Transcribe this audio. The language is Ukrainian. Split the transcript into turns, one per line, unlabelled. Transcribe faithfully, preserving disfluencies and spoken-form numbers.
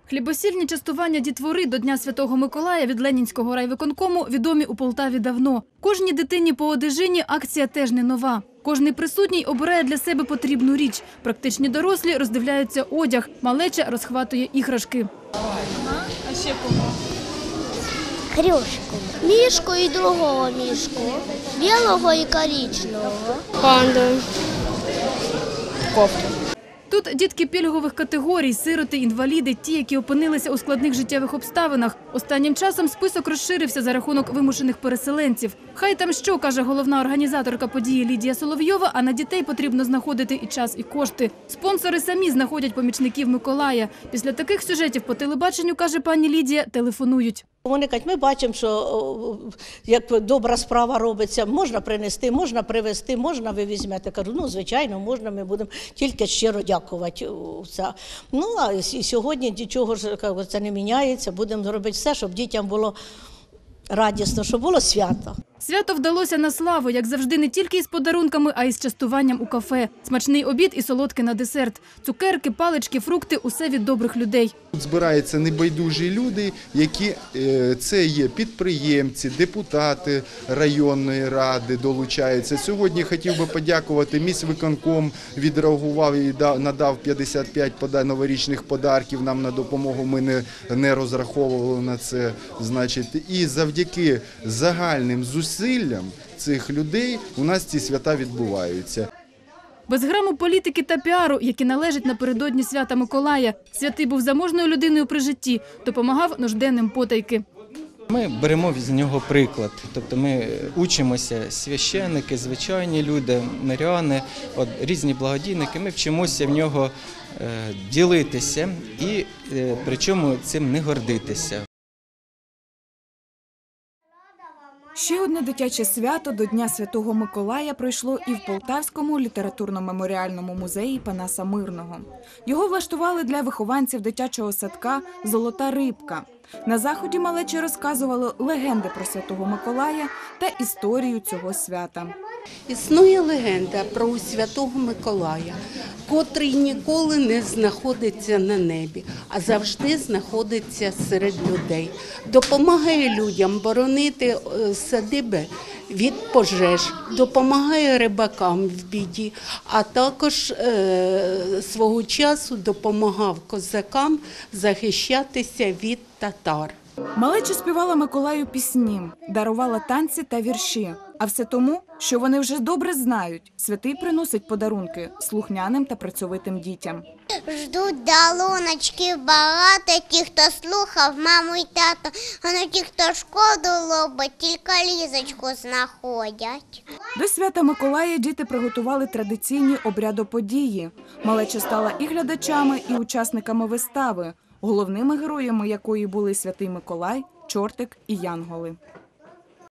Хлібосільні частування дітвори до Дня Святого Миколая від Ленінського райвиконкому відомі у Полтаві давно. Кожній дитині по одежині акція теж не нова. Кожний присутній обирає для себе потрібну річ. Практичні дорослі роздивляються одяг, малеча розхватує іграшки.
Ага. А ще кому?
Хрюшку. Мішку і другого мішку. Білого і коричневого.
Панду. Кофту.
Тут дітки пільгових категорій, сироти, інваліди, ті, які опинилися у складних життєвих обставинах. Останнім часом список розширився за рахунок вимушених переселенців. Хай там що, каже головна організаторка події Лідія Соловйова, а на дітей потрібно знаходити і час, і кошти. Спонсори самі знаходять помічників Миколая. Після таких сюжетів по телебаченню, каже пані Лідія, телефонують.
Вони кажуть, ми бачимо, що як добра справа робиться, можна принести, можна привезти, можна ви візьмете. Кажу, ну, звичайно, можна, ми будемо тільки щиро дякувати. Ну, а і сьогодні нічого ж це не міняється, будемо робити все, щоб дітям було радісно, щоб було свято.
Свято вдалося на славу, як завжди, не тільки із подарунками, а й з частуванням у кафе. Смачний обід і солодке на десерт. Цукерки, палички, фрукти – усе від добрих людей.
Тут збираються небайдужі люди, які це є підприємці, депутати районної ради долучаються. Сьогодні хотів би подякувати, міськвиконком відреагував і надав п'ятдесят п'ять новорічних подарків нам на допомогу, ми не, не розраховували на це. Значить, і завдяки загальним зусиллям цих людей у нас ці свята відбуваються.
Без граму політики та піару, які належать напередодні свята Миколая. Святий був заможною людиною при житті, допомагав нужденним потайки.
Ми беремо з нього приклад, тобто ми учимося, священники, звичайні люди, миряни, от, різні благодійники, ми вчимося в нього е, ділитися і е, причому цим не гордитися.
Ще одне дитяче свято до Дня Святого Миколая пройшло і в Полтавському літературно-меморіальному музеї Панаса Мирного. Його влаштували для вихованців дитячого садка «Золота рибка». На заході малечі розказували легенди про Святого Миколая та історію цього свята.
Існує легенда про Святого Миколая, котрий ніколи не знаходиться на небі, а завжди знаходиться серед людей. Допомагає людям боронити садиби від пожеж, допомагає рибакам в біді, а також е, свого часу допомагав козакам захищатися від татар.
Малеча співала Миколаю пісні, дарувала танці та вірші. А все тому, що вони вже добре знають. Святий приносить подарунки слухняним та працьовитим дітям.
Ждуть долоночки багато, ті, хто слухав маму і тато, а не ті, хто шкоду лобить, тільки лізочку знаходять.
До свята Миколая діти приготували традиційні обрядоподії. Малеча стала і глядачами, і учасниками вистави, головними героями якої були Святий Миколай, Чортик і Янголи.